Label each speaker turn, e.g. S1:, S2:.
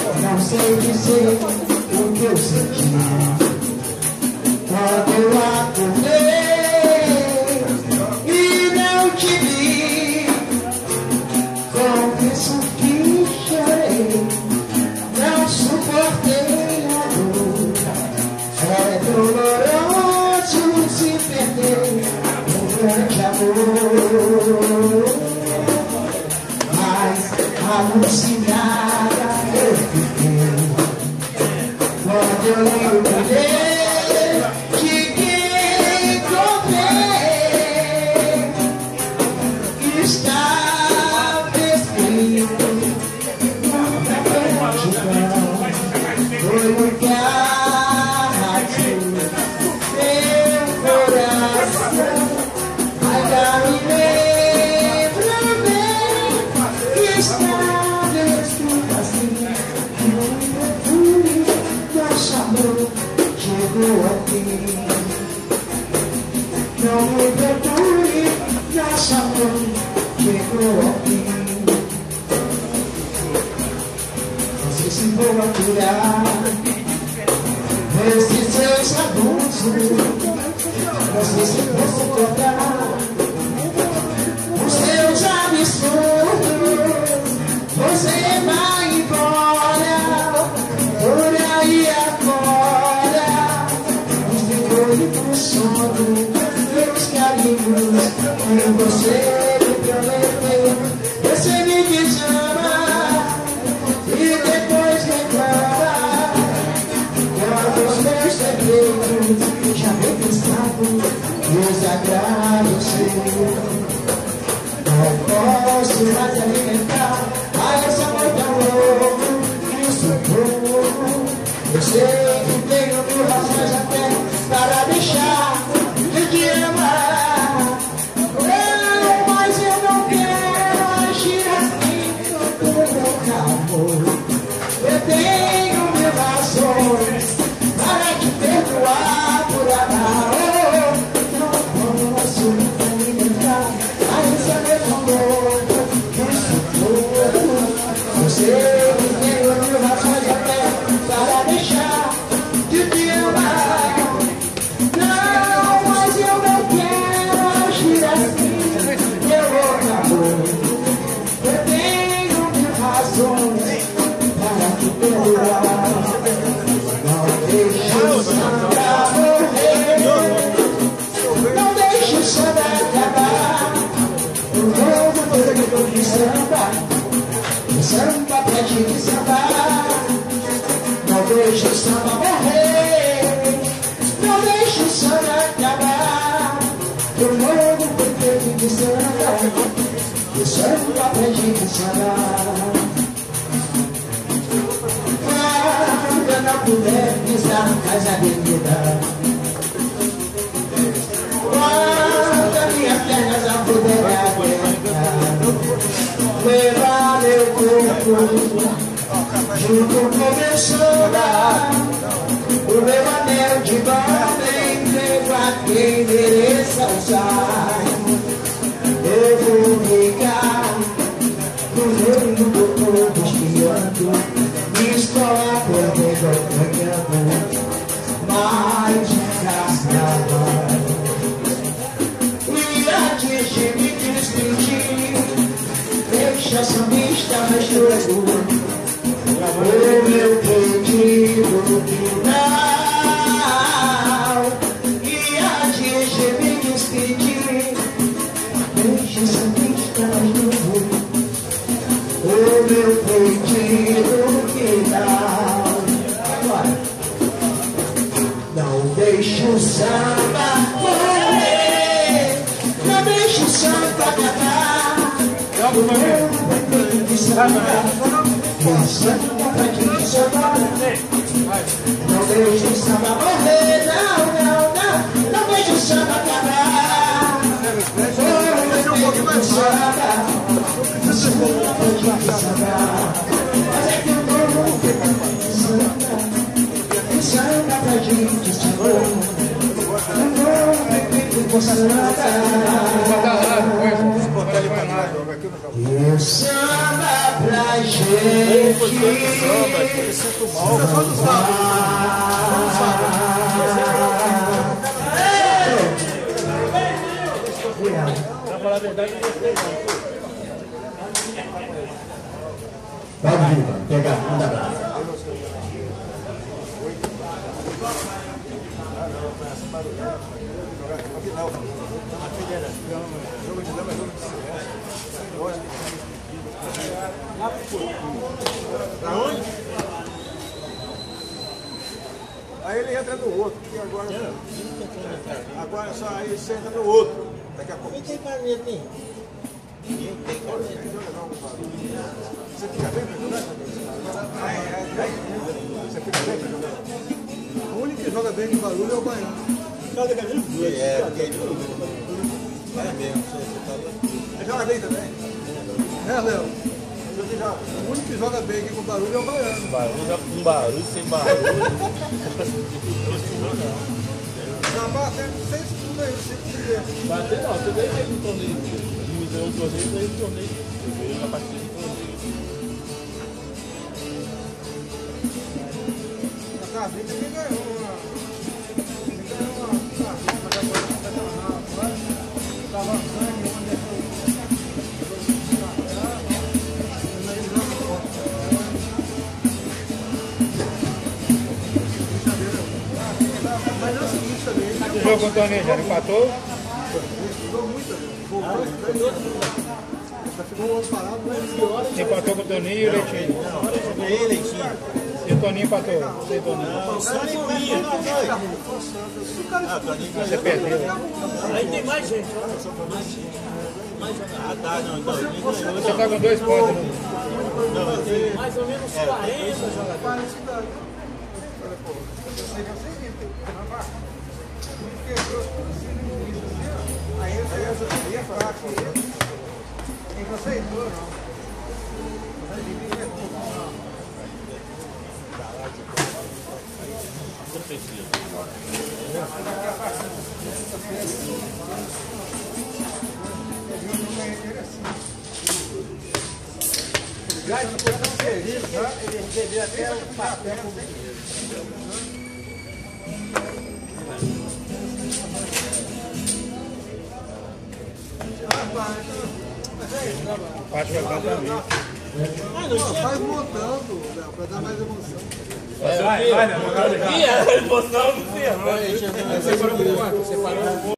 S1: Não sei dizer o que eu senti quando eu acordei e não te vi. Confesso que chorei, não suportei a dor. É doloroso se perder um grande amor. Alucinada eu fiquei quando eu li o poder de quem encontrei. Estava escrito na gratidão, foi o que arrasou meu coração. Ainda me lembro bem que estava escrito assim, que nosso amor chegou ao fim. Não me procure, nosso amor chegou ao fim. Não sei se vou aturar esses seus abusos, não sei se posso tocar os seus absurdos. Você vai embora, por aí agora, nos depois do sono, meus carinhos, e você me prometeu. Você me desama e depois reclama, quando os meus segredos já me pensavam desagradecer. Não posso mais alimentar esse amor tão louco que sufoco. Eu sei que tenho mil razões até para deixar de te amar. Não, mas eu não quero agir assim com meu amor. Eu tenho mil razões para te perdoar por amar. Não posso alimentar esse amor que sufoco. Eu sei que tenho mil razões até para deixar de te amar. Não, mas eu não quero agir assim, meu amor. Eu tenho mil razões para te perdoar. Não deixe o samba morrer, não deixe o samba acabar. O novo tempo de samba, o samba pra gente sambar. Não deixe o samba morrer, não deixe o samba acabar. O novo tempo de samba, o samba pra gente sambar. Quando eu não puder pisar mais a avenida, quando as minhas pernas não puderem aguentar, levar meu corpo junto com meu solar, o meu anel de bala entrego a quem mereça usar. Eu vou ligar pro meu lindo corpo espiando, me estou acompanhando, mas desgastado. E antes de me despedir, deixa a sambista mais jogo o meu pedido final. E antes de me despedir, deixa a sambista mais jogo o meu pedido final. Agora, não deixe o samba morrer, não deixe o samba acabar. O meu pedido samba, o samba pra te salvar. Não deixe o samba morrer, não, não, não, não deixe o samba acabar. O meu pedido samba, o samba pra te salvar. Mas é que o meu pedido samba, o samba pra gente salvar. O samba pra gente
S2: Pra falar a verdade, eu gostei muito.
S1: Pode vir, mano. Pega, manda abraço.
S3: Pra onde? Aí ele entra no outro, porque agora só aí você entra no outro. Daqui a pouco.
S2: Quem tem caneta, hein?
S3: Você fica bem pra jogar? Você fica bem pra jogar? O único que joga bem de barulho é o baiano.
S2: Cada cabelo duas.
S3: É mesmo, você joga bem também? É, Léo? O único que joga bem aqui com barulho é o baiano.
S2: Barulho com barulho, sem barulho.
S3: Rapaz, sem isso tudo aí, você
S2: Bater não, você veio aí no torneio. Diminuiu o torneio, veio no torneio. Você veio na partida do torneio.
S3: A Cabrita que ganhou uma. Mas agora está agora. Estava sangue, onde é que mas é o seguinte também.
S4: O jogo com o Toninho já empatou?
S3: Estudou muito, já ficou um ano parado, mas
S4: Empatou com o Toninho e o Leitinho.
S2: Ganhei, Leitinho.
S4: E o Toninho empatou? Sem Toninho.
S2: Não, só nem ia.
S4: Você perdeu.
S2: Aí tem mais gente, olha. Ah, tá, não, então.
S4: Você está com 2 pontos, né?
S2: Não, tem mais ou menos 40 jogadores.
S3: aí eu ia falar com ele. E você entrou, não? Já de pouco serviço, ele recebeu até o papel.
S4: Acho que vai também.
S3: Vai montando, Léo, para dar mais emoção.
S2: Vai, emoção não tem. Você parou.